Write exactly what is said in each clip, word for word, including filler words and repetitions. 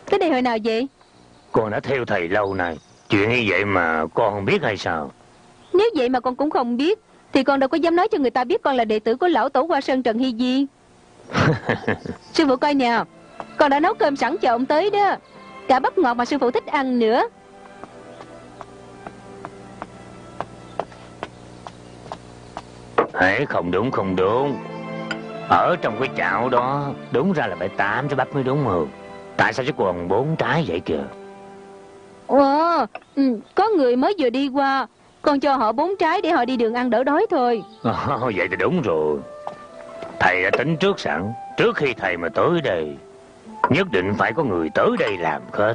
Tới đây hồi nào vậy? Con đã theo thầy lâu nay, chuyện như vậy mà con không biết hay sao? Nếu vậy mà con cũng không biết thì con đâu có dám nói cho người ta biết con là đệ tử của lão tổ Hoa Sơn Trần Hy Viên. Sư phụ coi nè, con đã nấu cơm sẵn chờ ông tới đó. Cả bắp ngọt mà sư phụ thích ăn nữa. Hễ không đúng không đúng. Ở trong cái chảo đó đúng ra là phải tám trái bắp mới đúng không? Tại sao chỉ còn bốn trái vậy kìa? Ồ, ừ, có người mới vừa đi qua, con cho họ bốn trái để họ đi đường ăn đỡ đói thôi. Oh, vậy thì đúng rồi. Thầy đã tính trước sẵn. Trước khi thầy mà tới đây, nhất định phải có người tới đây làm hết.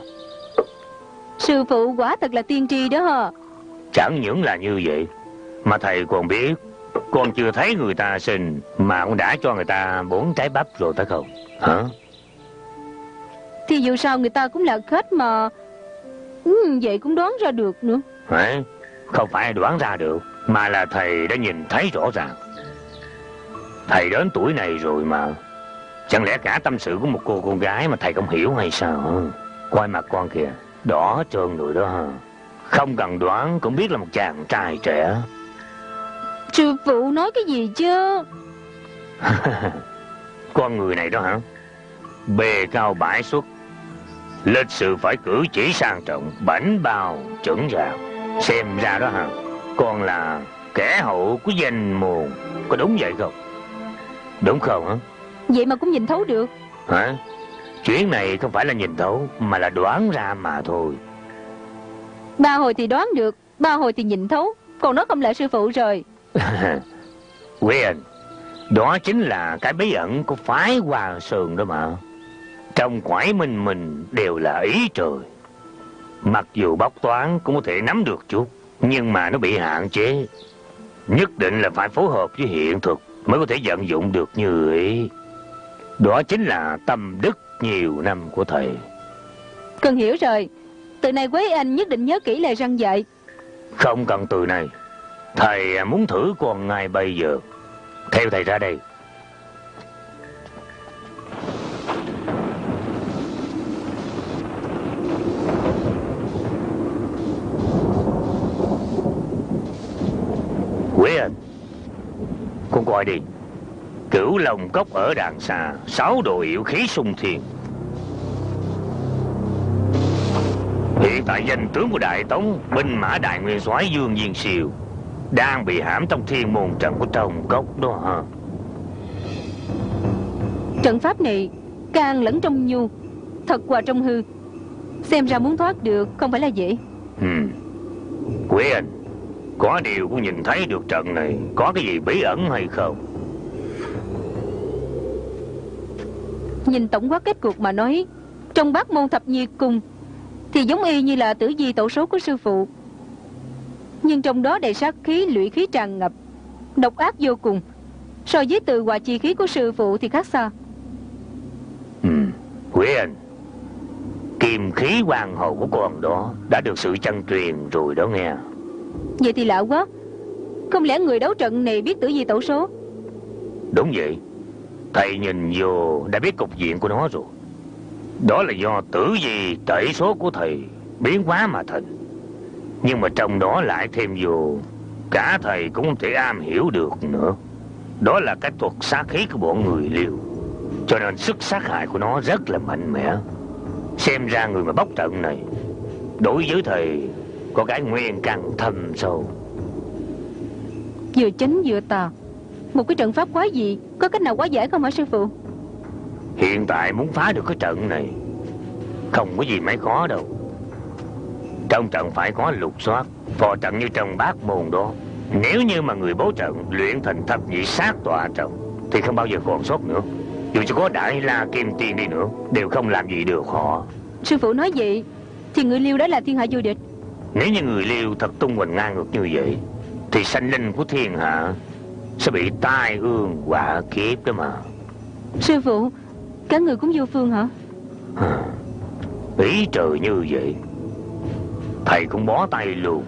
Sư phụ quả thật là tiên tri đó hả? Chẳng những là như vậy, mà thầy còn biết con chưa thấy người ta sinh mà cũng đã cho người ta bốn trái bắp rồi phải không? Hả? Thì dù sao người ta cũng là khách mà. Ừ, vậy cũng đoán ra được nữa. Hả? Không phải đoán ra được, mà là thầy đã nhìn thấy rõ ràng. Thầy đến tuổi này rồi mà. Chẳng lẽ cả tâm sự của một cô con gái mà thầy không hiểu hay sao? Coi mặt con kìa, đỏ trơn rồi đó. Không cần đoán cũng biết là một chàng trai trẻ. Sư phụ nói cái gì chứ? Con người này đó hả? Bề cao bãi xuất, lịch sự phải cử chỉ sang trọng, bảnh bao chuẩn chạc. Xem ra đó hả, con là kẻ hậu của danh môn. Có đúng vậy không? Đúng không hả? Vậy mà cũng nhìn thấu được. Hả? Chuyện này không phải là nhìn thấu, mà là đoán ra mà thôi. Ba hồi thì đoán được, ba hồi thì nhìn thấu. Còn nó không lại sư phụ rồi. Quyền, đó chính là cái bí ẩn của phái Hoa Sơn đó mà. Trong quải minh mình đều là ý trời. Mặc dù bóc toán cũng có thể nắm được chút, nhưng mà nó bị hạn chế. Nhất định là phải phối hợp với hiện thực mới có thể vận dụng được như ý. Đó chính là tâm đức nhiều năm của thầy. Cần hiểu rồi. Từ nay Quế Anh nhất định nhớ kỹ lời răn dạy. Không cần từ này. Thầy muốn thử con ngay bây giờ. Theo thầy ra đây. Quế Anh, con coi đi. Cửu Long Cốc ở đàng xa, sáu đồ yểu khí xung thiên. Hiện tại danh tướng của Đại Tống, binh mã Đại Nguyên Soái Dương Viên Siêu đang bị hãm trong thiên môn trận của trong cốc đó hả? Trận pháp này càng lẫn trong nhu, thật qua trong hư. Xem ra muốn thoát được không phải là dễ. Ừ. Quế Anh, có điều cũng nhìn thấy được trận này có cái gì bí ẩn hay không? Nhìn tổng quát kết cuộc mà nói, trong bát môn thập nhi cung thì giống y như là tử vi tổ số của sư phụ. Nhưng trong đó đầy sát khí, lụy khí tràn ngập, độc ác vô cùng. So với từ hòa chi khí của sư phụ thì khác xa. Ừ. Quế Anh, kim khí hoàng hậu của con đó đã được sự chân truyền rồi đó nghe. Vậy thì lạ quá. Không lẽ người đấu trận này biết tử vi tổ số? Đúng vậy. Thầy nhìn vô đã biết cục diện của nó rồi. Đó là do tử vi tẩy số của thầy biến hóa mà thành. Nhưng mà trong đó lại thêm vô cả thầy cũng không thể am hiểu được nữa. Đó là cái thuật sát khí của bọn người Liêu. Cho nên sức sát hại của nó rất là mạnh mẽ. Xem ra người mà bóc trận này đối với thầy có cái nguyên căn thâm sâu. Vừa chánh vừa tà, một cái trận pháp quái gì, có cách nào quá giải không hả sư phụ? Hiện tại muốn phá được cái trận này không có gì mấy khó đâu. Trong trận phải có lục soát, phò trận như trong bát môn đó. Nếu như mà người bố trận luyện thành thập nhị sát tọa trận thì không bao giờ còn sót nữa. Dù cho có Đại La Kim Tiên đi nữa đều không làm gì được họ. Sư phụ nói vậy thì người Liêu đã là thiên hạ vô địch. Nếu như người Liêu thật tung hoành ngang ngược như vậy thì sanh linh của thiên hạ sẽ bị tai ương họa kiếp đó mà. Sư phụ, cả người cũng vô phương hả? Ý trời như vậy thầy cũng bó tay luôn.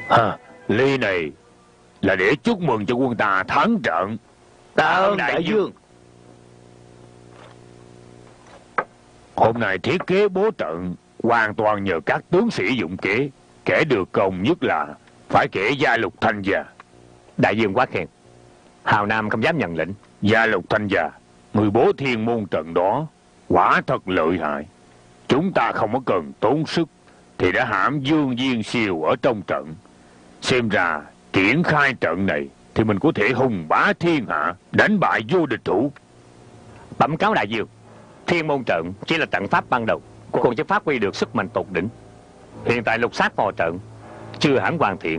À, ly này là để chúc mừng cho quân ta thắng trận. Tạ ơn đại vương. Hôm nay thiết kế bố trận hoàn toàn nhờ các tướng sĩ dụng kế. Kẻ được công nhất là phải kể Gia Lục Thanh Gia. Đại vương quá khen. Hào Nam không dám nhận lệnh. Gia Lục Thanh Gia, người bố thiên môn trận đó quả thật lợi hại. Chúng ta không có cần tốn sức thì đã hãm Dương Viên Siêu ở trong trận. Xem ra triển khai trận này thì mình có thể hùng bá thiên hạ, đánh bại vô địch thủ. Bẩm cáo đại vương, thiên môn trận chỉ là trận pháp ban đầu, còn chưa phát huy được sức mạnh tột đỉnh. Hiện tại lục sát phò trận chưa hẳn hoàn thiện.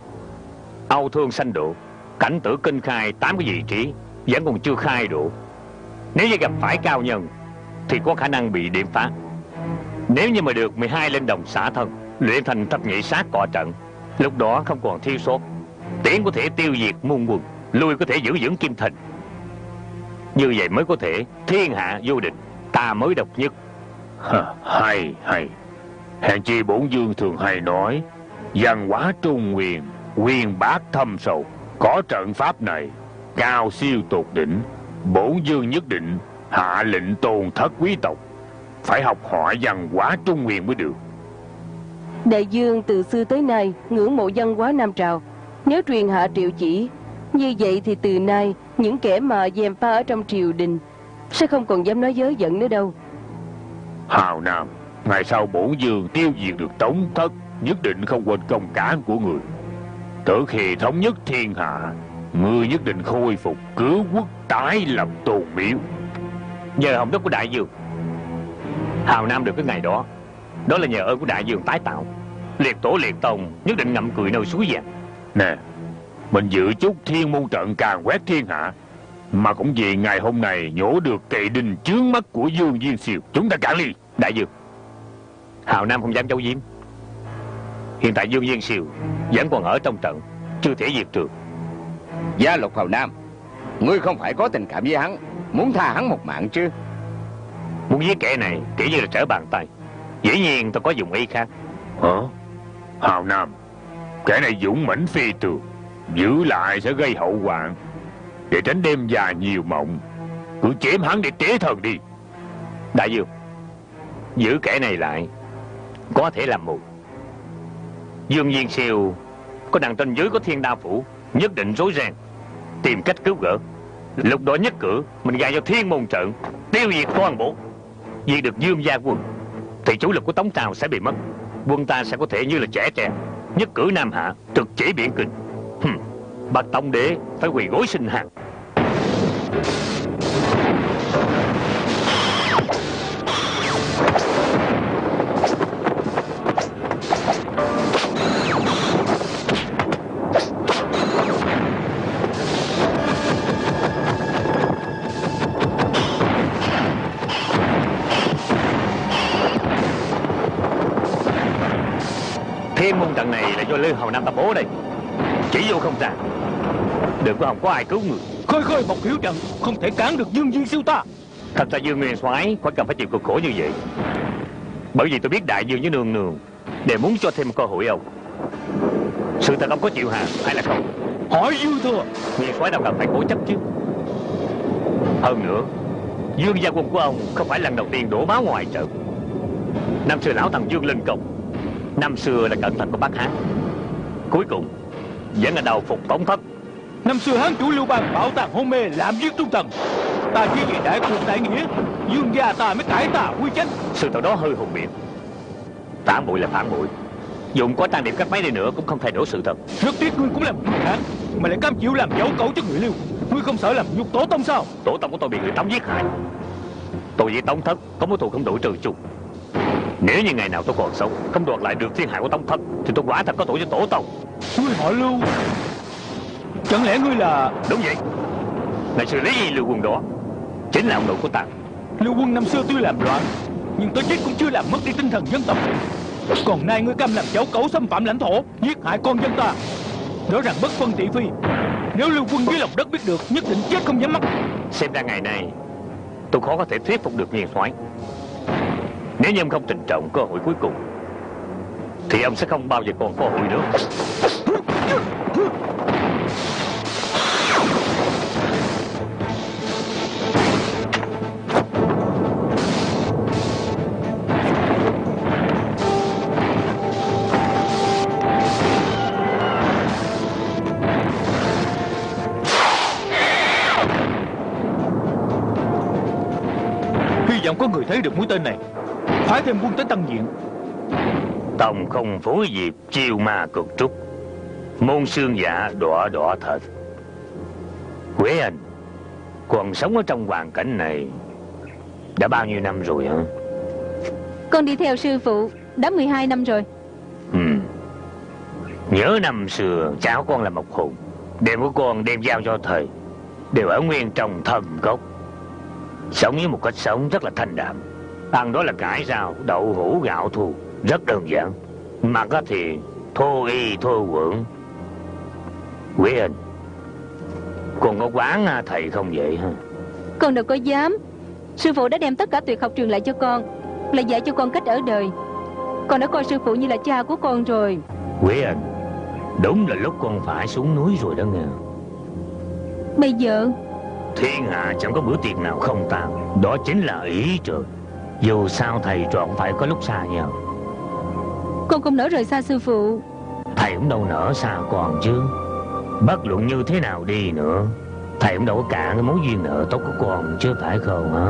Âu Thương Sanh Độ, Cảnh Tử Kinh khai tám cái vị trí vẫn còn chưa khai độ. Nếu như gặp phải cao nhân thì có khả năng bị điểm phá. Nếu như mà được mười hai linh đồng xả thân, luyện thành thập nhị sát cọ trận, lúc đó không còn thiếu sót. Tiến có thể tiêu diệt muôn quân, lui có thể giữ vững kim thành. Như vậy mới có thể thiên hạ vô địch, ta mới độc nhất. Hả, hay hay. Hèn chi bổn vương thường hay nói văn hóa trung nguyên, quyền bác thâm sâu. Có trận pháp này cao siêu tột đỉnh, bổn vương nhất định hạ lệnh tôn thất quý tộc phải học hỏi văn hóa trung nguyên mới được. Đại vương từ xưa tới nay ngưỡng mộ văn hóa Nam Trào. Nếu truyền hạ triệu chỉ, như vậy thì từ nay những kẻ mà gièm pha ở trong triều đình sẽ không còn dám nói dớ giận nữa đâu. Hào Nam, ngày sau bổn vương tiêu diệt được Tống Thất, nhất định không quên công cán của người. Từ khi thống nhất thiên hạ, người nhất định khôi phục cứu quốc, tái lập tôn miếu. Nhờ hồng đức của đại vương, Hào Nam được cái ngày đó, đó là nhờ ơn của đại vương tái tạo. Liệt tổ liệt tông nhất định ngậm cười nơi suối vàng. Nè, mình dự chúc thiên môn trận càn quét thiên hạ, mà cũng vì ngày hôm nay nhổ được cây đinh chướng mắt của Dương Viên Siêu. Chúng ta cản ly. Đại vương, Hào Nam không dám giấu giếm. Hiện tại Dương Viên Siêu vẫn còn ở trong trận, chưa thể diệt trừ. Gia Lục Hào Nam, ngươi không phải có tình cảm với hắn, muốn tha hắn một mạng chứ? Muốn giết kẻ này kỹ như là trở bàn tay. Dĩ nhiên tôi có dùng ý khác. Hả? Hào Nam, kẻ này dũng mãnh phi thường, giữ lại sẽ gây hậu hoạn. Để tránh đêm dài nhiều mộng, cứ chém hắn để tế thần đi. Đại vương, giữ kẻ này lại có thể làm mù. Dương Viên Siêu có đằng trên dưới có Thiên Đao Phủ, nhất định rối ren, tìm cách cứu gỡ. Lúc đó nhất cử mình gài vào thiên môn trận, tiêu diệt toàn bộ. Vì được Dương gia quân thì chủ lực của Tống Trào sẽ bị mất. Quân ta sẽ có thể như là trẻ tre, nhất cử Nam Hạ, trực chỉ biển Kinh. Hừm, bạch Tông Đế phải quỳ gối xin hàng. Thiên môn trận này là do Lê Hầu Nam ta bố đây, chỉ vô không ra. Đừng có không có ai cứu người. Khơi khơi một hiểu trận, không thể cản được Dương Viên Siêu ta. Thật ra Dương Nguyên Soái khỏi cần phải chịu cực khổ như vậy. Bởi vì tôi biết đại vương với nương nương để muốn cho thêm một cơ hội ông. Sự thật ông có chịu hàng hay là không? Hỏi dư thừa. Nguyên Soái đâu cần phải cố chấp chứ. Hơn nữa, Dương gia quân của ông không phải lần đầu tiên đổ máu ngoài trận. Năm xưa lão thần Dương Linh Công, năm xưa là cẩn thận của Bắc Hán, cuối cùng vẫn là đầu phục Tống Thất. Năm xưa Hán chủ Lưu Bang bảo tàng hôn mê làm giết trung thần. Ta chỉ vì đại cuộc đại nghĩa, Dương gia ta mới cải tà quy chánh. Sự thật đó hơi hùng biện. Phản bội là phản bội, dùng có trang điểm cách mấy đi nữa cũng không thay đổi sự thật. Rất tiếc ngươi cũng làm người khác, mà lại cam chịu làm dấu cẩu cho người Lưu. Ngươi không sợ làm nhục tổ tông sao? Tổ tông của tôi bị người Tống giết hại, tôi với Tống Thất có mối thù không đủ trừ chung. Nếu như ngày nào tôi còn sống, không đoạt lại được thiên hạ của Tống Thất, thì tôi quả thật có tội với tổ tông. Ngươi họ Lưu, chẳng lẽ ngươi là... Đúng vậy, ngày xưa lý gì Lưu Quân đó chính là ông nội của ta. Lưu Quân năm xưa tuy làm loạn, nhưng tới chết cũng chưa làm mất đi tinh thần dân tộc. Còn nay ngươi cam làm cháu cẩu xâm phạm lãnh thổ, giết hại con dân ta, rõ ràng bất phân thị phi. Nếu Lưu Quân dưới lòng đất biết được, nhất định chết không nhắm mắt. Xem ra ngày nay tôi khó có thể thuyết phục được Nguyên Soái. Nếu như ông không trịnh trọng cơ hội cuối cùng, thì ông sẽ không bao giờ còn cơ hội nữa. Hy vọng có người thấy được mũi tên này, phái thêm quân tới tăng diện. Tông không phối dịp chiêu ma cực trúc, môn xương dạ đỏ đỏ thật. Quế Anh, còn sống ở trong hoàn cảnh này đã bao nhiêu năm rồi hả? Con đi theo sư phụ đã mười hai năm rồi. Ừ. Nhớ năm xưa cháu con là một hồn, đem của con đem giao cho thầy, đều ở nguyên trong thầm cốc, sống với một cách sống rất là thanh đạm. Ăn đó là cải rau, đậu hũ, gạo thù, rất đơn giản. Mặc thì thô y thô quẩn. Quế Anh, con có quán thầy không vậy hả? Con đâu có dám. Sư phụ đã đem tất cả tuyệt học truyền lại cho con, là dạy cho con cách ở đời. Con đã coi sư phụ như là cha của con rồi. Quế Anh, đúng là lúc con phải xuống núi rồi đó nghe. Bây giờ thiên hạ chẳng có bữa tiệc nào không tan, đó chính là ý trời. Dù sao thầy trò cũng phải có lúc xa nhau. con không nỡ rời xa sư phụ. Thầy cũng đâu nỡ xa con chứ. Bất luận như thế nào đi nữa, thầy cũng đâu có cạn cái mối duyên nợ tốt của con chứ phải không hả?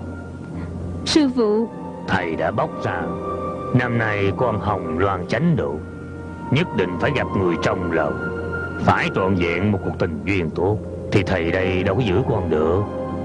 Sư phụ, thầy đã bóc ra, năm nay con hồng loan chánh độ, nhất định phải gặp người trong lòng, phải trọn vẹn một cuộc tình duyên tốt, thì thầy đây đâu có giữ con được.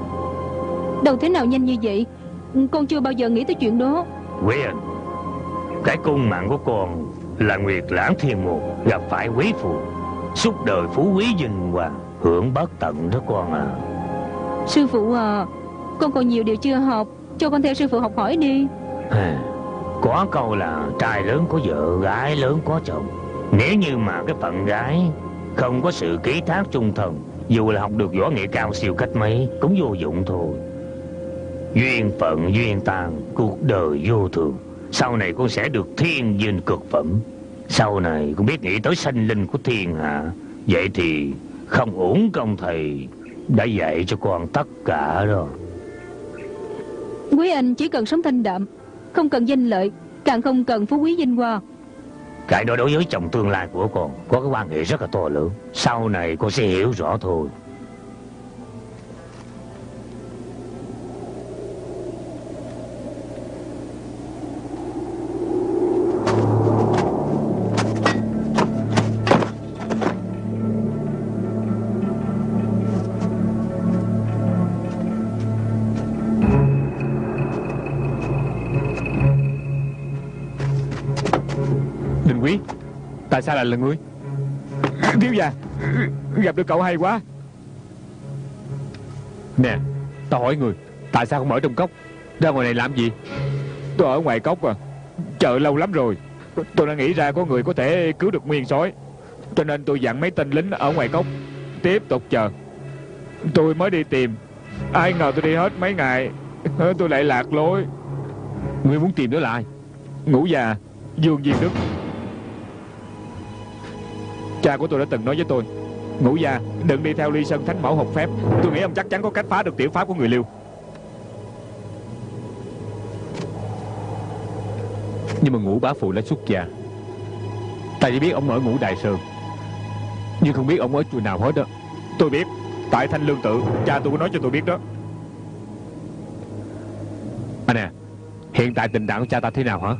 đâu thế nào nhanh như vậy? Con chưa bao giờ nghĩ tới chuyện đó. Quế Anh, cái cung mạng của con là Nguyệt Lãng Thiên Môn gặp phải quý phụ, suốt đời phú quý vinh hoàng, hưởng bất tận đó con à. Sư phụ à, con còn nhiều điều chưa học, cho con theo sư phụ học hỏi đi. À, có câu là trai lớn có vợ, gái lớn có chồng. Nếu như mà cái phận gái không có sự ký thác trung thần, dù là học được võ nghệ cao siêu cách mấy cũng vô dụng thôi. Duyên phận duyên tàn, cuộc đời vô thường. Sau này con sẽ được thiên vinh cực phẩm, sau này con biết nghĩ tới sanh linh của thiên hạ. Vậy thì không uổng công thầy đã dạy cho con tất cả rồi. Quý anh chỉ cần sống thanh đạm, không cần danh lợi, càng không cần phú quý vinh hoa. Cái đó đối với chồng tương lai của con có cái quan hệ rất là to lớn, sau này con sẽ hiểu rõ thôi. Tại sao lại là ngươi? Thiếu gia, gặp được cậu hay quá. Nè, tao hỏi người, tại sao không ở trong cốc, ra ngoài này làm gì? Tôi ở ngoài cốc à, chờ lâu lắm rồi. Tôi đã nghĩ ra có người có thể cứu được nguyên soái, cho nên tôi dặn mấy tên lính ở ngoài cốc tiếp tục chờ. Tôi mới đi tìm, ai ngờ tôi đi hết mấy ngày, tôi lại lạc lối. Ngươi muốn tìm đó là ai? Ngũ già Dương Viên Đức. Cha của tôi đã từng nói với tôi, Ngũ già đừng đi theo Ly Sơn Thánh Mẫu học phép. Tôi nghĩ ông chắc chắn có cách phá được tiểu pháp của người Liêu. Nhưng mà Ngũ bá phụ đã xuất gia, ta chỉ biết ông ở Ngũ Đại Sơn, nhưng không biết ông ở chùa nào hết đó. Tôi biết, tại Thanh Lương Tự, cha tôi có nói cho tôi biết đó. À nè, hiện tại tình trạng của cha ta thế nào hả?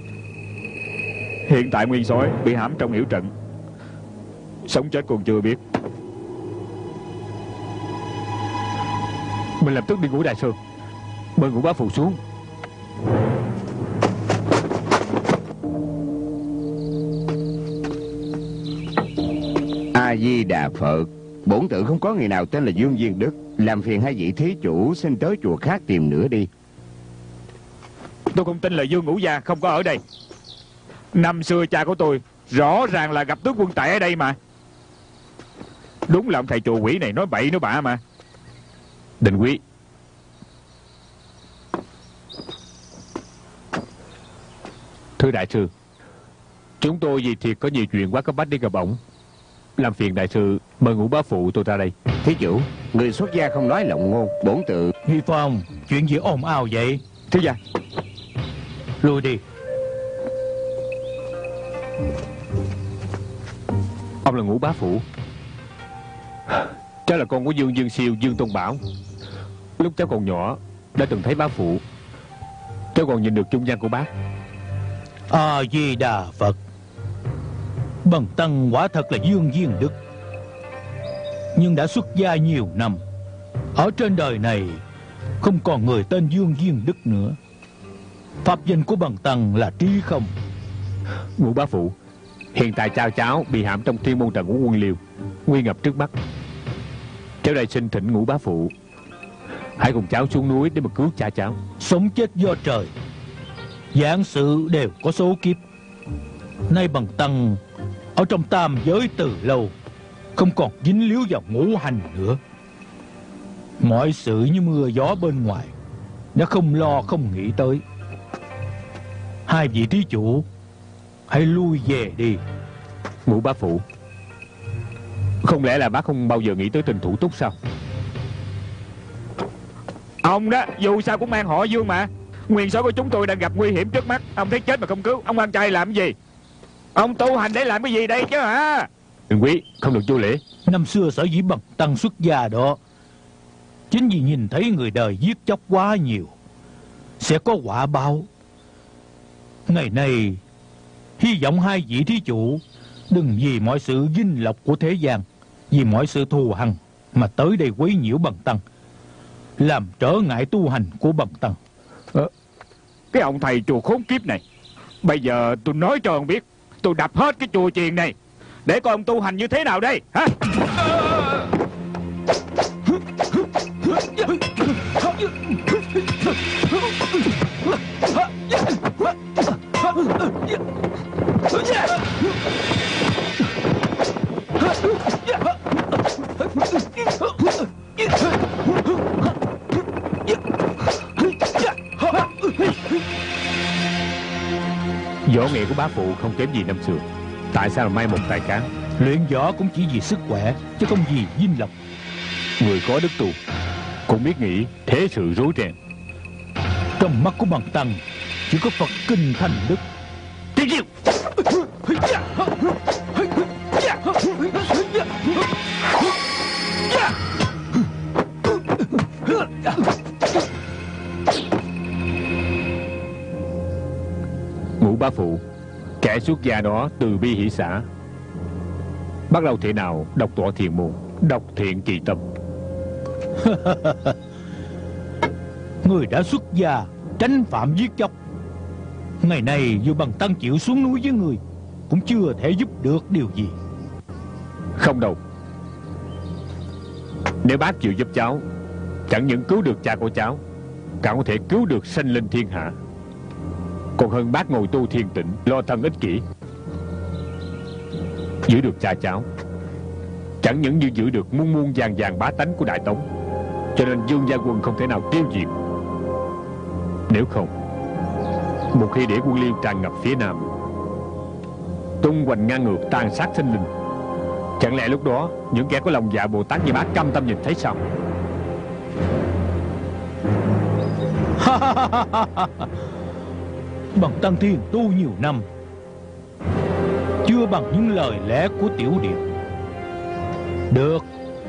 Hiện tại nguyên soái bị hãm trong yểu trận, sống chết còn chưa biết. Mình lập tức đi Ngũ Đại Sơn, mời Ngũ bá phụ xuống. A Di Đà Phật. Bổn tự không có người nào tên là Dương Viên Đức, làm phiền hai vị thí chủ xin tới chùa khác tìm nữa đi. Tôi không tin là Dương Ngũ gia không có ở đây. Năm xưa cha của tôi rõ ràng là gặp tướng quân tại ở đây mà. Đúng là ông thầy chùa quỷ này nói bậy nói bạ mà. Định Quý, thưa đại sư, chúng tôi vì thiệt có nhiều chuyện quá cấp bách đi gặp ổng, Làm phiền đại sư mời Ngũ bá phụ tôi ra đây. Thí chủ, người xuất gia không nói lộng ngôn. Bổn tự... Nghi Phong, chuyện gì ồn ào vậy? Thiếu gia. Lui đi. Ông là Ngũ bá phụ. Cháu là con của Dương Dương Siêu, Dương Tôn Bảo. Lúc cháu còn nhỏ đã từng thấy bá phụ. Cháu còn nhìn được dung nhan của bác. A Di Đà Phật. Bần tăng quả thật là Dương Duyên Đức, nhưng đã xuất gia nhiều năm. Ở trên đời này không còn người tên Dương Duyên Đức nữa. Pháp danh của bần tăng là Trí Không. Ngũ bá phụ, hiện tại cha cháu bị hãm trong thiên môn trận của quân Liêu, nguy ngập trước mắt. Cháu đây xin thỉnh Ngũ bá phụ hãy cùng cháu xuống núi để mà cứu cha cháu. Sống chết do trời, vạn sự đều có số kiếp. Nay bần tăng ở trong tam giới từ lâu, không còn dính líu vào ngũ hành nữa. Mọi sự như mưa gió bên ngoài đã không lo không nghĩ tới. Hai vị thí chủ hãy lui về đi. Ngũ bá phụ, không lẽ là bác không bao giờ nghĩ tới tình thủ túc sao? Ông đó dù sao cũng mang họ Dương mà. Nguyên số của chúng tôi đang gặp nguy hiểm trước mắt, ông thấy chết mà không cứu, ông ăn chay làm gì? Ông tu hành để làm cái gì đây chứ hả? Đừng quý, không được vô lễ. Năm xưa sở dĩ bần tăng xuất gia đó chính vì nhìn thấy người đời giết chóc quá nhiều, sẽ có quả báo. Ngày nay hy vọng hai vị thí chủ đừng vì mọi sự vinh lộc của thế gian, vì mọi sự thù hằn mà tới đây quấy nhiễu bần tăng, làm trở ngại tu hành của bần tăng. ờ, Cái ông thầy chùa khốn kiếp này, bây giờ tôi nói cho ông biết, tôi đập hết cái chùa chiền này để coi ông tu hành như thế nào đây hả? Võ nghệ của bá phụ không kém gì năm xưa. Tại sao là mai một tài cán? Luyện võ cũng chỉ vì sức khỏe, chứ không vì vinh lộc. Người có đức tu cũng biết nghĩ thế sự rối ren. Trong mắt của bần tăng chỉ có Phật kinh thành đức. Tiếp chiêu. Ngũ bá phụ, kẻ xuất gia đó từ bi hỷ xã, bắt đầu thế nào đọc tọa thiền môn, đọc thiện trì tâm. Người đã xuất gia tránh phạm giết chóc, ngày nay dù bần tăng chịu xuống núi với người cũng chưa thể giúp được điều gì. Không đâu. Nếu bác chịu giúp cháu, chẳng những cứu được cha của cháu, càng có thể cứu được sanh linh thiên hạ. Còn hơn bác ngồi tu thiền tịnh, lo thân ích kỷ. Giữ được cha cháu, chẳng những như giữ được muôn muôn vàng vàng bá tánh của Đại Tống. Cho nên Dương gia quân không thể nào tiêu diệt. Nếu không, một khi để quân Liêu tràn ngập phía nam, tung hoành ngang ngược tàn sát sinh linh, chẳng lẽ lúc đó những kẻ có lòng dạ Bồ Tát như bác cam tâm nhìn thấy sao? Bần tăng thiền tu nhiều năm, chưa bằng những lời lẽ của tiểu điệp. Được.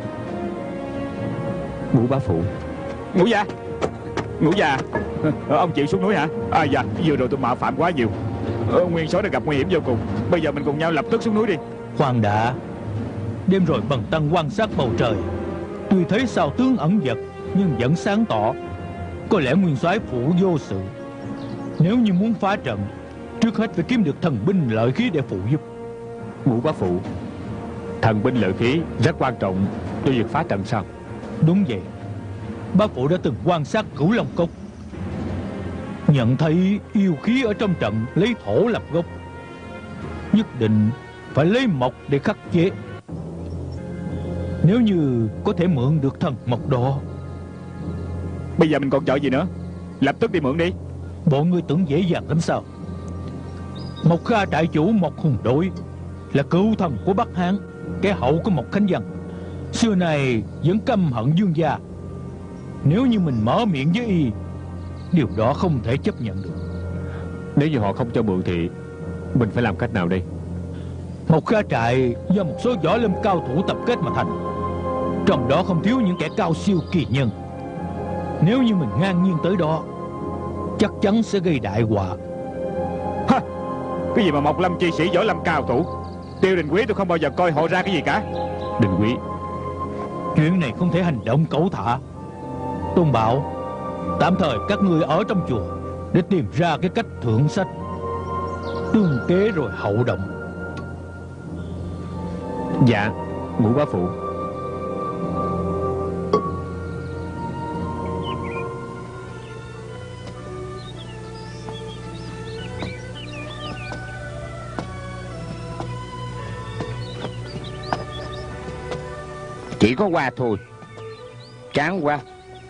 Ngũ bá phụ. Ngũ gia, Ngũ gia, ờ, ông chịu xuống núi hả? À dạ, vừa rồi tôi mạo phạm quá nhiều. ờ, Nguyên số đã gặp nguy hiểm vô cùng. Bây giờ mình cùng nhau lập tức xuống núi đi. Khoan đã. Đêm rồi bần tăng quan sát bầu trời, tuy thấy sao tướng ẩn vật nhưng vẫn sáng tỏ. Có lẽ nguyên soái phụ vô sự. Nếu như muốn phá trận, trước hết phải kiếm được thần binh lợi khí để phụ giúp. Ngũ bá phụ, thần binh lợi khí rất quan trọng cho việc phá trận sao? Đúng vậy. Bá phụ đã từng quan sát Cửu Long Cốc, nhận thấy yêu khí ở trong trận lấy thổ làm gốc, nhất định phải lấy mộc để khắc chế. Nếu như có thể mượn được thần mộc đó. Bây giờ mình còn chờ gì nữa? Lập tức đi mượn đi. Bọn ngươi tưởng dễ dàng lắm sao? Mộc Kha trại chủ Mộc Hùng Đội là cựu thần của Bắc Hán, kẻ hậu của Mộc Khánh Dân, xưa này vẫn căm hận Dương gia. Nếu như mình mở miệng với y, điều đó không thể chấp nhận được. Nếu như họ không cho mượn thì mình phải làm cách nào đây? Một kha trại do một số võ lâm cao thủ tập kết mà thành, trong đó không thiếu những kẻ cao siêu kỳ nhân. Nếu như mình ngang nhiên tới đó, chắc chắn sẽ gây đại họa. Ha! Cái gì mà Mộc Lâm chi sĩ võ lâm cao thủ? Tiêu Đình Quý tôi không bao giờ coi họ ra cái gì cả. Đình Quý, chuyện này không thể hành động cẩu thả. Tôn Bảo, tạm thời các ngươi ở trong chùa để tìm ra cái cách thượng sách, tương kế rồi hậu động. dạ, Ngũ bá phụ. Chỉ có qua thôi. Chán quá.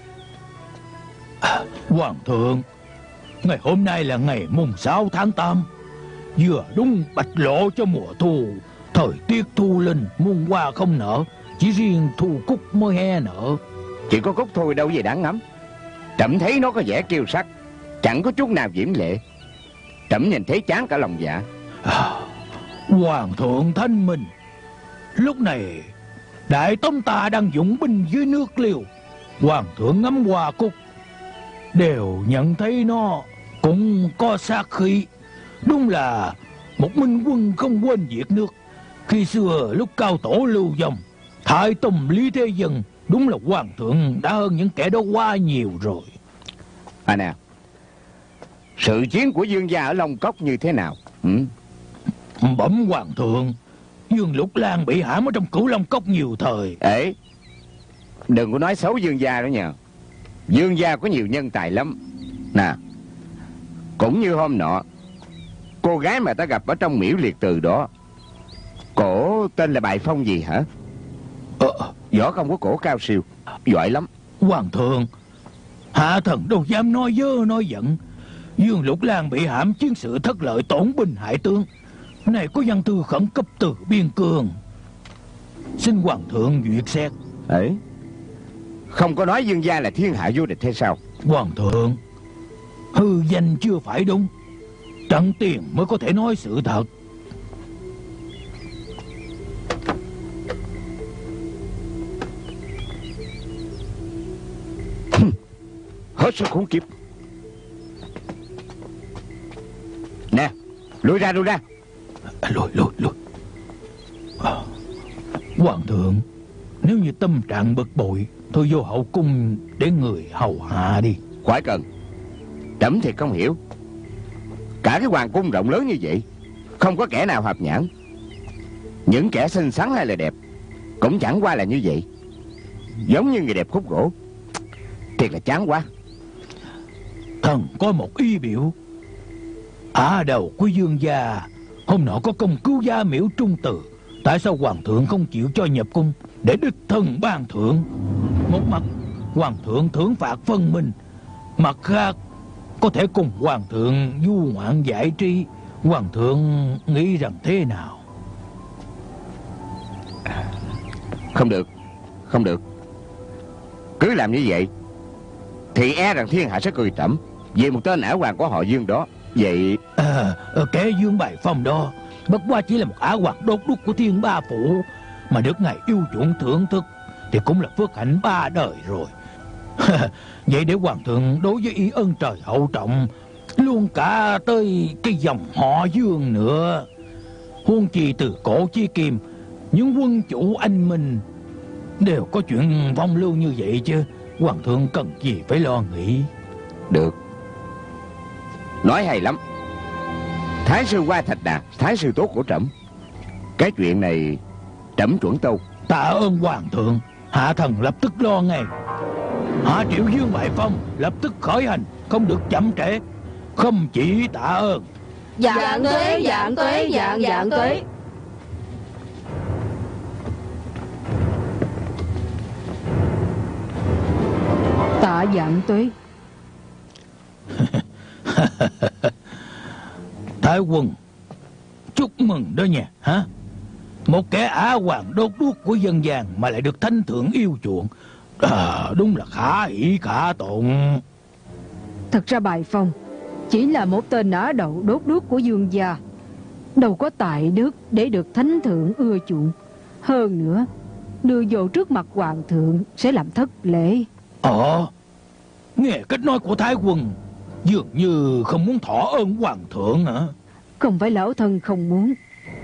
à, Hoàng thượng, ngày hôm nay là ngày mùng sáu tháng tám, vừa đúng bạch lộ cho mùa thu. Thời tiết thu linh, muôn hoa không nở, chỉ riêng thu cúc mới he nở. Chỉ có cúc thôi đâu gì đáng ngắm. Trẫm thấy nó có vẻ kiêu sắc, chẳng có chút nào diễm lệ. Trẫm nhìn thấy chán cả lòng dạ. à, Hoàng thượng thanh minh, lúc này Đại Tống ta đang dũng binh dưới nước Liêu. Hoàng thượng ngắm hoa cúc, đều nhận thấy nó cũng có sát khí. Đúng là một minh quân không quên việc nước. Khi xưa lúc cao tổ Lưu Vong, Thái Tông Lý Thế Dân, đúng là hoàng thượng đã hơn những kẻ đó quá nhiều rồi. À nè, sự chiến của Dương gia ở Long Cốc như thế nào? Ừ? Bẩm hoàng thượng, Dương Lục Lan bị hãm ở trong Cửu Long Cốc nhiều thời. Ê, đừng có nói xấu Dương gia đó nha. Dương gia có nhiều nhân tài lắm. Nè, cũng như hôm nọ, cô gái mà ta gặp ở trong miễu liệt từ đó, cổ tên là Bài Phong gì hả? Ờ, võ công của cổ cao siêu, giỏi lắm. Hoàng thượng, hạ thần đâu dám nói dơ nói giận. Dương Lục Lan bị hãm chiến sự thất lợi, tổn binh hại tướng. Này có văn thư khẩn cấp từ biên cương, xin hoàng thượng duyệt xét. Ấy, không có nói Dương gia là thiên hạ vô địch hay sao? Hoàng thượng, hư danh chưa phải đúng, trận tiền mới có thể nói sự thật. Hết sức khốn kiếp. Nè, lùi ra, lùi ra. Lùi, lùi, lùi. à, Hoàng thượng, nếu như tâm trạng bực bội, thôi vô hậu cung để người hầu hạ đi. Khỏi cần. Trẫm thì không hiểu. Cả cái hoàng cung rộng lớn như vậy, không có kẻ nào hợp nhãn. Những kẻ xinh xắn hay là đẹp cũng chẳng qua là như vậy, giống như người đẹp khúc gỗ. Thiệt là chán quá. Thần có một ý biểu. Ả đầu của Dương gia hôm nọ có công cứu gia miễu Trung Từ, tại sao hoàng thượng không chịu cho nhập cung để đích thân ban thưởng? Một mặt hoàng thượng thưởng phạt phân minh, mặt khác có thể cùng hoàng thượng du ngoạn giải trí. Hoàng thượng nghĩ rằng thế nào? Không được, không được. Cứ làm như vậy thì e rằng thiên hạ sẽ cười trẫm vì một tên ả hoàng của họ Dương đó. Vậy à, kẻ Dương Bài Phong đó bất quá chỉ là một ả hoàng đốt đúc của Thiên Ba Phủ, mà được ngài yêu chuộng thưởng thức thì cũng là phước hạnh ba đời rồi. Vậy để hoàng thượng đối với ý ân trời hậu trọng luôn cả tới cái dòng họ Dương nữa. Huống chi từ cổ chí kim, những quân chủ anh minh đều có chuyện phong lưu như vậy chứ. Hoàng thượng cần gì phải lo nghĩ. được, nói hay lắm. Thái sư Hoa Thạch Đà, thái sư tốt của trẫm. Cái chuyện này trẫm chuẩn tâu. Tạ ơn hoàng thượng, hạ thần lập tức lo ngay. Hạ Triệu Dương Bại Phong lập tức khởi hành, không được chậm trễ. Không chỉ tạ ơn. Dạng tuế, dạng tuế, dạng dạng tuế. Tạ dạng tuế. Thái quân, chúc mừng đó nha hả? Một kẻ ả hoàng đốt đuốc của dân gian mà lại được thánh thượng yêu chuộng, à, đúng là khả hỷ khả tụng. Thật ra Bài Phong chỉ là một tên ả đậu đốt đuốc của Dương gia, đâu có tài đức để được thánh thượng ưa chuộng. Hơn nữa, đưa vô trước mặt hoàng thượng sẽ làm thất lễ. Ờ, nghe cách nói của Thái Quân dường như không muốn thọ ơn hoàng thượng hả? Không phải lão thân không muốn.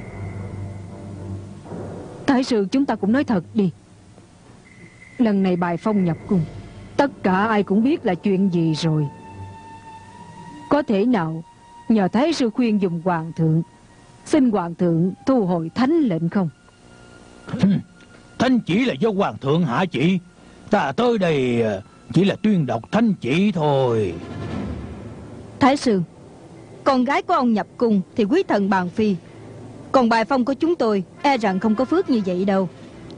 Thái sư, chúng ta cũng nói thật đi. Lần này Bài Phong nhập cung, tất cả ai cũng biết là chuyện gì rồi. Có thể nào nhờ Thái sư khuyên dùng hoàng thượng, xin hoàng thượng thu hồi thánh lệnh không? Thánh chỉ là do hoàng thượng hạ chỉ, ta tới đây chỉ là tuyên đọc thánh chỉ thôi. Thái sư, con gái của ông nhập cung thì quý thần bàn phi, còn Bài Phong của chúng tôi e rằng không có phước như vậy đâu.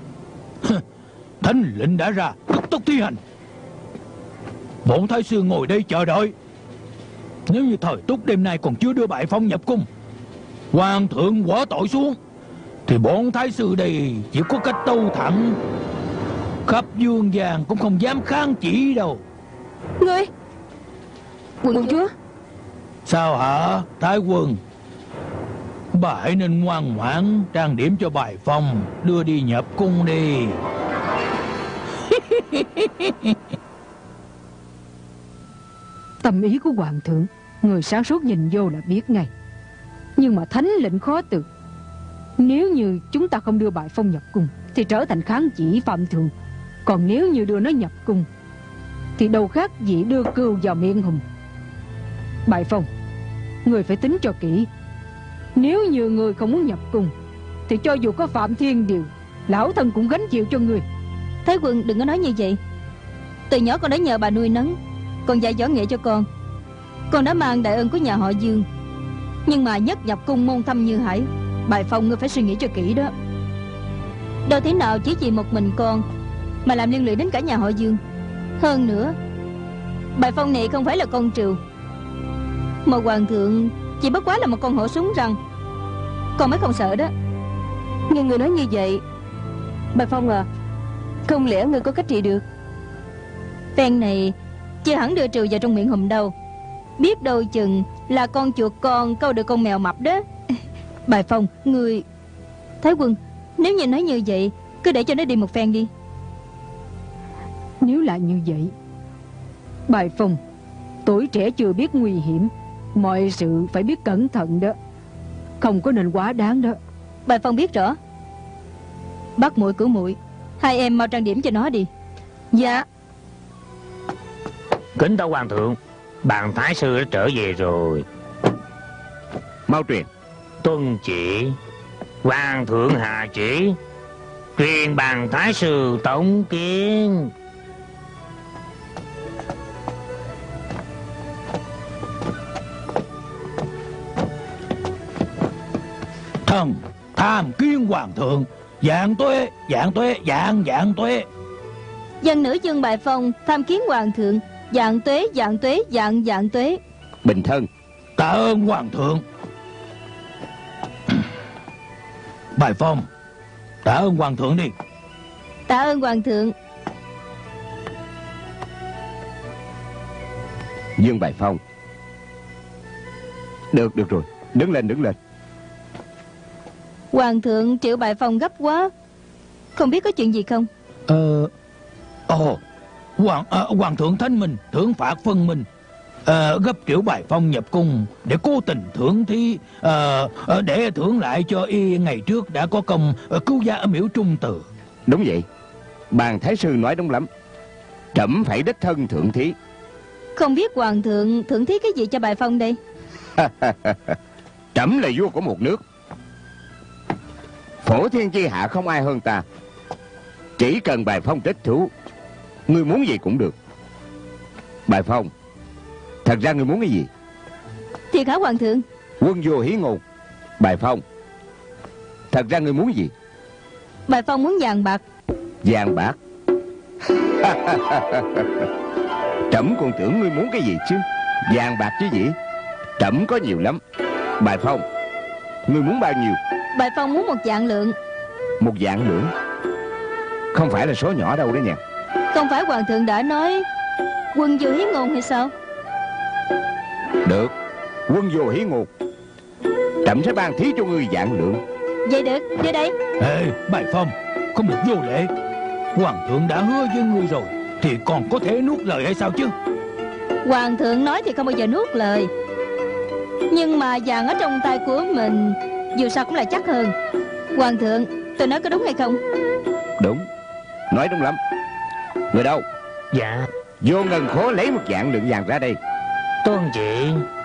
Thánh lệnh đã ra, tức tốc thi hành. Bổn thái sư ngồi đây chờ đợi. Nếu như thời túc đêm nay còn chưa đưa Bài Phong nhập cung, hoàng thượng quả tội xuống, thì bổn thái sư đây chỉ có cách tâu thẳng, khắp dương gian cũng không dám kháng chỉ đâu. Ngươi quận chúa. Sao hả Thái Quân? Bà hãy nên ngoan ngoãn trang điểm cho Bài Phong đưa đi nhập cung đi. Tâm ý của hoàng thượng người sáng suốt nhìn vô là biết ngay. Nhưng mà thánh lệnh khó từ. Nếu như chúng ta không đưa Bài Phong nhập cung thì trở thành kháng chỉ phạm thượng. Còn nếu như đưa nó nhập cung thì đâu khác gì đưa cừu vào miệng hùng. Bài Phong, người phải tính cho kỹ. Nếu như người không muốn nhập cung thì cho dù có phạm thiên điều, lão thân cũng gánh chịu cho người. Thái Quân đừng có nói như vậy. Từ nhỏ con đã nhờ bà nuôi nấng, con dạy võ nghệ cho con. Con đã mang đại ơn của nhà họ Dương. Nhưng mà nhất nhập cung môn thâm như hải, Bài Phong ngươi phải suy nghĩ cho kỹ đó. Đâu thế nào chỉ vì một mình con mà làm liên lụy đến cả nhà họ Dương. Hơn nữa, Bài Phong này không phải là con trừu, mà hoàng thượng chỉ bất quá là một con hổ súng răng. Con mới không sợ đó. Nhưng người nói như vậy, Bài Phong à, không lẽ người có cách trị được? Phen này chưa hẳn đưa trừ vào trong miệng hùm đâu. Biết đâu chừng là con chuột con câu được con mèo mập đó. Bài Phong, người... Thái Quân, nếu như nói như vậy, cứ để cho nó đi một phen đi. Nếu là như vậy, Bài Phong, tuổi trẻ chưa biết nguy hiểm, mọi sự phải biết cẩn thận đó. Không có nên quá đáng đó. Bài Phong biết rõ. Bác muội cửu muội, hai em mau trang điểm cho nó đi. Dạ. Kính tâu hoàng thượng, bạn thái sư đã trở về rồi. Mau truyền. Tuân chỉ. Hoàng thượng hạ chỉ, truyền bàn thái sư tống kiến. Thần tham kiến hoàng thượng. Vạn tuế, vạn tuế, vạn vạn tuế. Dân nữ Dương Bài Phong tham kiến hoàng thượng. Vạn tuế, vạn tuế, vạn vạn tuế. Bình thân. Tạ ơn hoàng thượng. Bài Phong, tạ ơn hoàng thượng đi. Tạ ơn hoàng thượng. Dương Bài Phong. Được, được rồi. Đứng lên, đứng lên. Hoàng thượng triệu Bài Phong gấp quá, không biết có chuyện gì không? Ờ... Ồ, hoàng, à, hoàng thượng thánh minh, thưởng phạt phân minh, à, gấp triệu Bài Phong nhập cung để cố tình thưởng thí, à, để thưởng lại cho y ngày trước đã có công à, cứu gia ở miễu Trung Từ. Đúng vậy. Bàn thái sư nói đúng lắm. Trẫm phải đích thân thưởng thí. Không biết hoàng thượng thưởng thí cái gì cho Bài Phong đây? Trẫm là vua của một nước. Phổ thiên chi hạ không ai hơn ta. Chỉ cần Bài Phong trách thú, ngươi muốn gì cũng được. Bài Phong, thật ra ngươi muốn cái gì? Thiệt hả hoàng thượng? Quân vô hí ngôn. Bài Phong, thật ra ngươi muốn gì? Bài Phong muốn vàng bạc. Vàng bạc? Trẫm còn tưởng ngươi muốn cái gì chứ. Vàng bạc chứ gì? Trẫm có nhiều lắm. Bài Phong, ngươi muốn bao nhiêu? Bài Phong muốn một vạn lượng. Một vạn lượng không phải là số nhỏ đâu đó nha. Không phải hoàng thượng đã nói quân vô hí ngôn hay sao? Được, quân vô hí ngôn, trẫm sẽ ban thí cho ngươi vạn lượng. Vậy được, đưa đây. Ê, Bài Phong, không được vô lễ. Hoàng thượng đã hứa với ngươi rồi thì còn có thể nuốt lời hay sao chứ? Hoàng thượng nói thì không bao giờ nuốt lời, nhưng mà vàng ở trong tay của mình dù sao cũng là chắc hơn. Hoàng thượng, tôi nói có đúng hay không? Đúng, nói đúng lắm. Người đâu? Dạ. Vô ngân khố lấy một vạn lượng vàng ra đây. Tuân chỉ.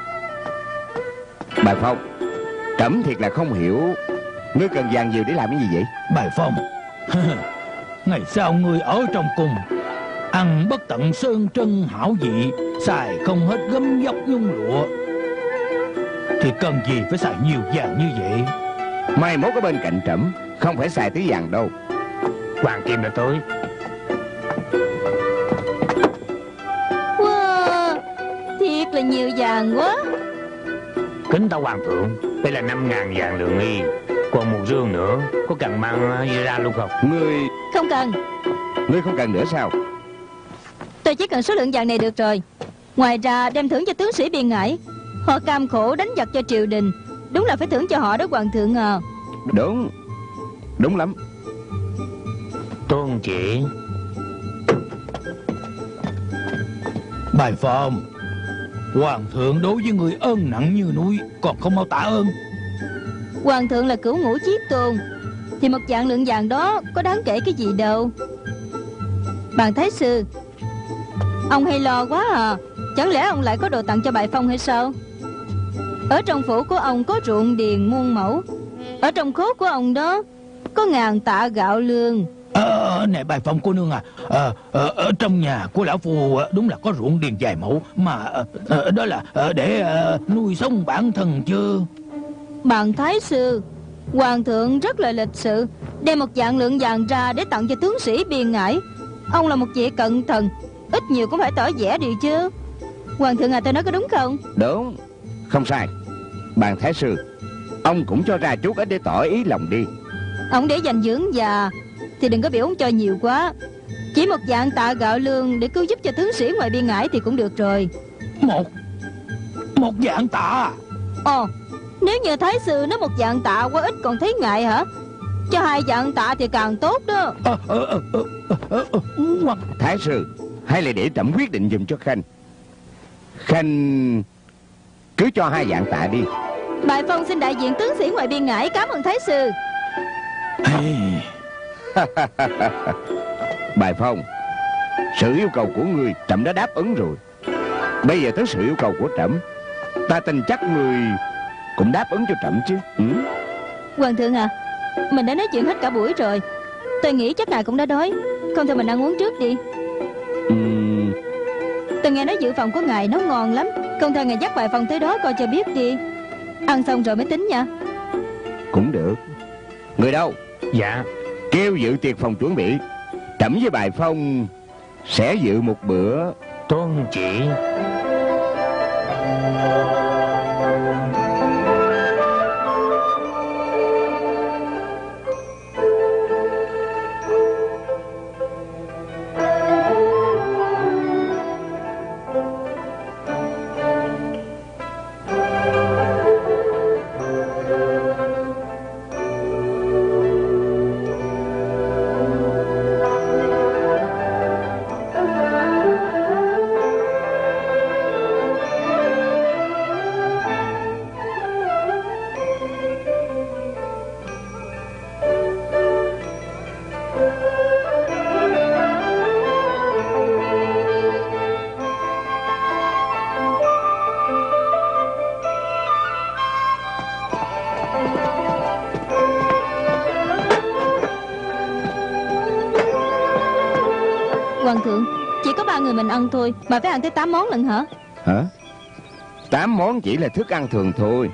Bài Phong, trẫm thiệt là không hiểu ngươi cần vàng nhiều để làm cái gì vậy? Bài Phong, ngày sau ngươi ở trong cung, ăn bất tận sơn trân hảo vị, xài không hết gấm dốc nhung lụa, thì cần gì phải xài nhiều vàng như vậy? Mai mốt ở bên cạnh trẫm, không phải xài tí vàng đâu. Hoàng kim đã tới. Wow, thiệt là nhiều vàng quá. Kính tâu hoàng thượng, đây là năm ngàn vàng lượng y, còn một rương nữa, có cần mang ra luôn không? Ngươi... Không cần. Ngươi không cần nữa sao? Tôi chỉ cần số lượng vàng này được rồi. Ngoài ra đem thưởng cho tướng sĩ biên ngải. Họ cam khổ đánh giặc cho triều đình, đúng là phải thưởng cho họ đó hoàng thượng à. Đúng, đúng lắm. Tuân chỉ. Bài Phong, hoàng thượng đối với người ơn nặng như núi, còn không mau tạ ơn. Hoàng thượng là cửu ngũ chí tôn, thì một vạn lượng vàng đó có đáng kể cái gì đâu. Bàn thái sư, ông hay lo quá à. Chẳng lẽ ông lại có đồ tặng cho Bài Phong hay sao? Ở trong phủ của ông có ruộng điền muôn mẫu, ở trong khố của ông đó có ngàn tạ gạo lương. Ờ, này Bài Phong cô nương à, ờ, ờ, ở trong nhà của lão phu đúng là có ruộng điền vài mẫu, mà ờ, đó là ờ, để ờ, nuôi sống bản thân chứ. Bàn thái sư, hoàng thượng rất là lịch sự, đem một vạn lượng vàng ra để tặng cho tướng sĩ biên ngải. Ông là một vị cận thần, ít nhiều cũng phải tỏ vẻ đi chứ. Hoàng thượng à, tôi nói có đúng không? Đúng, không sai. Bàn thái sư, ông cũng cho ra chút ít để tỏ ý lòng đi. Ông để dành dưỡng già thì đừng có biểu ông cho nhiều quá. Chỉ một vạn tạ gạo lương để cứu giúp cho tướng sĩ ngoài biên ngải thì cũng được rồi. Một Một vạn tạ? Ồ, nếu như thái sư nói một vạn tạ quá ít còn thấy ngại hả? Cho hai vạn tạ thì càng tốt đó. Ờ, ờ, ờ, ờ, ờ, ờ, hoặc... Thái sư, hay là để trẫm quyết định giùm cho Khanh. Khanh cứ cho hai vạn tạ đi. Bài Phong xin đại diện tướng sĩ ngoài biên ngải cảm ơn thái sư. Hey. Bài Phong, sự yêu cầu của ngươi trẫm đã đáp ứng rồi. Bây giờ tới sự yêu cầu của trẫm, ta tin chắc ngươi cũng đáp ứng cho trẫm chứ. Ừ? Hoàng thượng à, mình đã nói chuyện hết cả buổi rồi, tôi nghĩ chắc ngài cũng đã đói. Không thôi mình ăn uống trước đi. Ừ. Tôi nghe nói dự phòng của ngài nấu ngon lắm, không thôi ngài dắt Bài Phong tới đó coi cho biết đi. Ăn xong rồi mới tính nha. Cũng được. Người đâu? Dạ. Kêu dự tiệc phòng chuẩn bị, trẫm với Bài Phong sẽ dự một bữa. Tuân chỉ. Hoàng thượng, chỉ có ba người mình ăn thôi mà phải ăn tới tám món lận hả? Hả? Tám món chỉ là thức ăn thường thôi.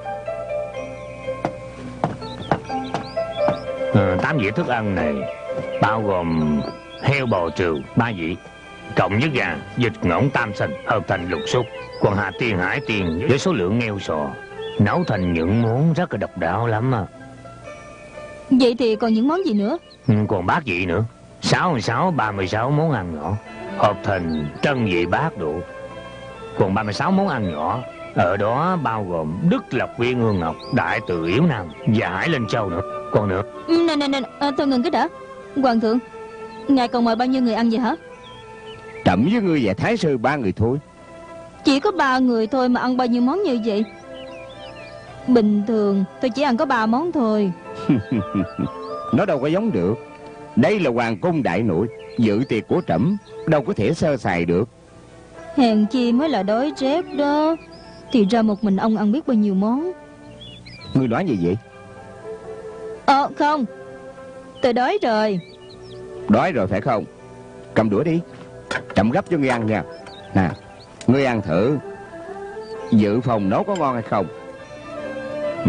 à, Tám dĩa thức ăn này bao gồm heo bò trừ ba dĩa, cộng với gà, vịt, ngỗng, tam sành hợp thành lục súc, còn hà tiên, hải tiên với số lượng nghêu sò, nấu thành những món rất là độc đáo lắm à. Vậy thì còn những món gì nữa? Ừ, còn bát vị nữa. Sáu sáu ba mươi sáu món ăn nhỏ hợp thành trân vị bát đủ. Còn ba mươi sáu món ăn nhỏ, ở đó bao gồm Đức Lộc Viên Hương Ngọc, Đại Từ Yến Năng và Hải Linh Châu nữa. Còn nữa. Nè nè nè, à, thôi ngừng cái đã. Hoàng thượng, ngài còn mời bao nhiêu người ăn vậy hả? Trẫm với ngươi và Thái sư ba người thôi. Chỉ có ba người thôi mà ăn bao nhiêu món như vậy? Bình thường tôi chỉ ăn có ba món thôi. Nó đâu có giống được. Đây là hoàng cung đại nội, dự tiệc của trẫm, đâu có thể sơ sài được. Hèn chi mới là đói rét đó. Thì ra một mình ông ăn biết bao nhiêu món. Ngươi nói gì vậy? Ờ không, tôi đói rồi. Đói rồi phải không? Cầm đũa đi, trẫm gấp cho ngươi ăn nha. Nè, ngươi ăn thử, dự phòng nấu có ngon hay không? Ừ?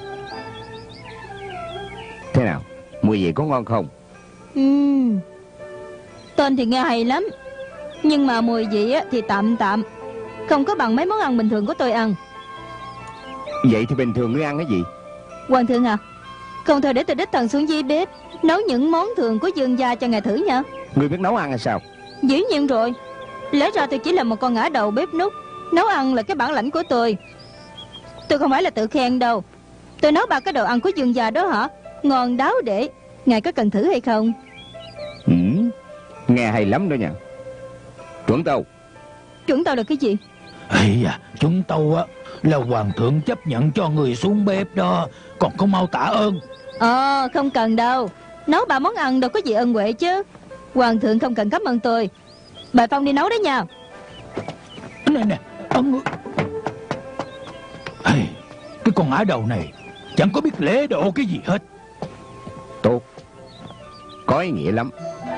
Thế nào, mùi vị có ngon không? Uhm, tên thì nghe hay lắm, nhưng mà mùi vị thì tạm tạm, không có bằng mấy món ăn bình thường của tôi ăn. Vậy thì bình thường ngươi ăn cái gì? Hoàng thượng à, không thôi để tôi đích thần xuống dưới bếp nấu những món thường của dương gia cho ngài thử nha. Ngươi biết nấu ăn hay sao? Dĩ nhiên rồi, lẽ ra tôi chỉ là một con ngã đầu bếp núc, nấu ăn là cái bản lãnh của tôi. Tôi không phải là tự khen đâu. Tôi nấu ba cái đồ ăn của dương gia đó hả, ngon đáo để. Ngài có cần thử hay không? Ừ, nghe hay lắm đó nha. Chuẩn tâu. Chuẩn tâu là cái gì? Ây da, chúng tâu á là hoàng thượng chấp nhận cho người xuống bếp đó, còn không mau tạ ơn. Ờ, không cần đâu. Nấu ba món ăn đâu có gì ân huệ chứ. Hoàng thượng không cần cảm ơn tôi. Bà Phong đi nấu đấy nha. Nè nè, ông... Hey, cái con ả đầu này chẳng có biết lễ độ cái gì hết. Tốt, có ý nghĩa lắm.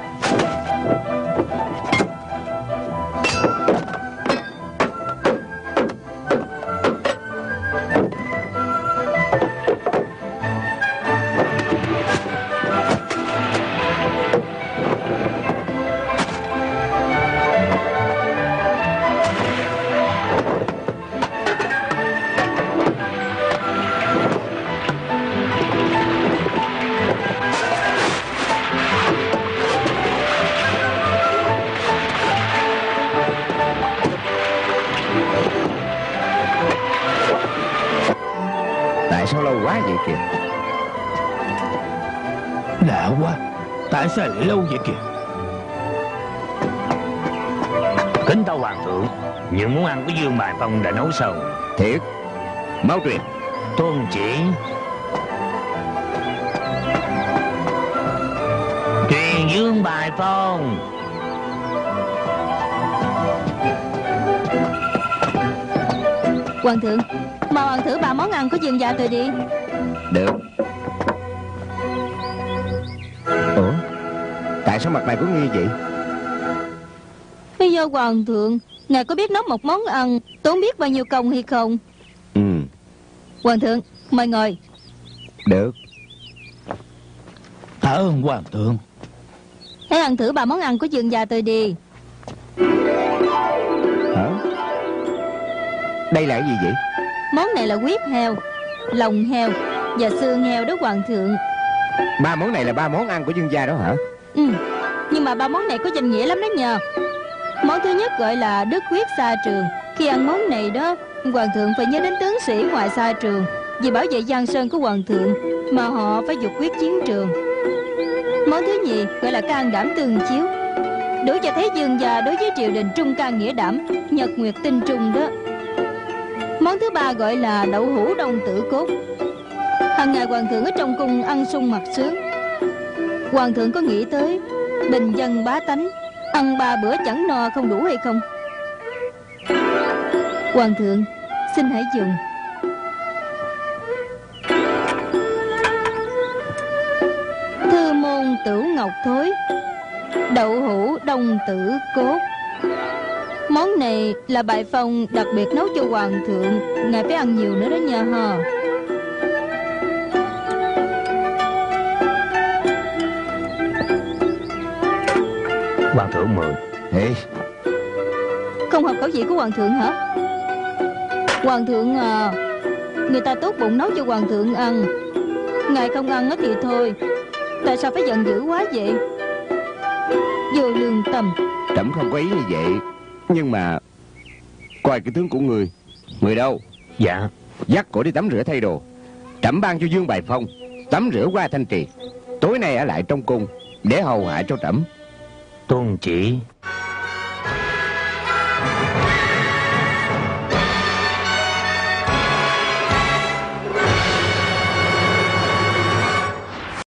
Sao lâu quá vậy kìa? Lạ quá, tại sao lại lâu vậy kìa? Kính tâu hoàng thượng, những món ăn của Dương Bài Phong đã nấu xong. Thiệt? Mau truyền. Tuân chỉ. Truyền Dương Bài Phong. Hoàng thượng, mau ăn thử ba món ăn của dương gia tôi đi. Được. Ủa, tại sao mặt mày của ngươi vậy? Bây giờ hoàng thượng, ngài có biết nấu một món ăn tốn biết bao nhiêu công hay không? Ừ. Hoàng thượng, mời ngồi. Được. Tạ ơn hoàng thượng. Hãy ăn thử ba món ăn của dương gia tôi đi. Hả? Đây là cái gì vậy? Món này là huyết heo, lòng heo và xương heo đó hoàng thượng. Ba món này là ba món ăn của Dương gia đó hả? Ừ, nhưng mà ba món này có danh nghĩa lắm đó nha. Món thứ nhất gọi là đức huyết sa trường. Khi ăn món này đó, hoàng thượng phải nhớ đến tướng sĩ ngoài sa trường, vì bảo vệ giang sơn của hoàng thượng mà họ phải dục huyết chiến trường. Món thứ nhì gọi là can đảm tương chiếu, đủ cho thấy dương gia đối với triều đình trung can nghĩa đảm, nhật nguyệt tinh trung đó. Món thứ ba gọi là đậu hũ đông tử cốt. Hàng ngày hoàng thượng ở trong cung ăn sung mặc sướng. Hoàng thượng có nghĩ tới bình dân bá tánh ăn ba bữa chẳng no không đủ hay không? Hoàng thượng, xin hãy dùng. Thư môn tửu ngọc thối, đậu hũ đông tử cốt. Món này là Bài Phong đặc biệt nấu cho hoàng thượng, ngài phải ăn nhiều nữa đó nha ha. Hoàng thượng mời. Ê, Không hợp khẩu vị của hoàng thượng hả? Hoàng thượng à, người ta tốt bụng nấu cho hoàng thượng ăn, Ngài không ăn thì thôi, tại sao phải giận dữ quá vậy? Vô lương tâm. Trẫm không có ý như vậy, nhưng mà coi cái tướng của người. Người đâu? Dạ. Dắt cổ đi tắm rửa thay đồ. Trẫm ban cho Dương Bài Phong tắm rửa qua thanh trì, tối nay ở lại trong cung để hầu hạ cho trẫm. Tuân chỉ.